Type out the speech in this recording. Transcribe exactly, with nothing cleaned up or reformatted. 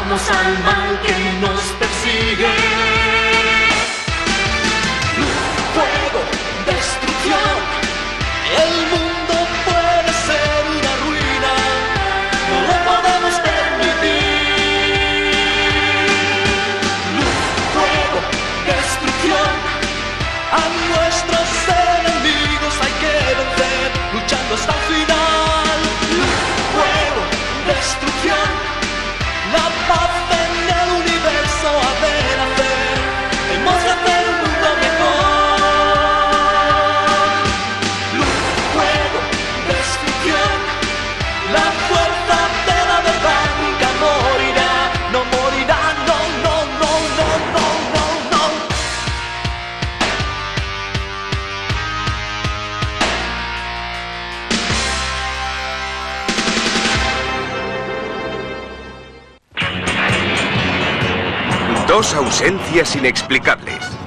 vencamos al mal que nos persigue. Luz, fuego, destrucción. El mundo puede ser una ruina, no lo podemos permitir. Luz, fuego, destrucción. A nuestros enemigos hay que vencer, luchando hasta el final. Luz, fuego, destrucción. La paz en el universo ha de nacer. Hemos de hacer un mundo mejor. Luz, fuego, destrucción. La fuerza de la verdad nunca morirá. No morirá, no, no, no, no, no, no, no. Dos ausencias inexplicables.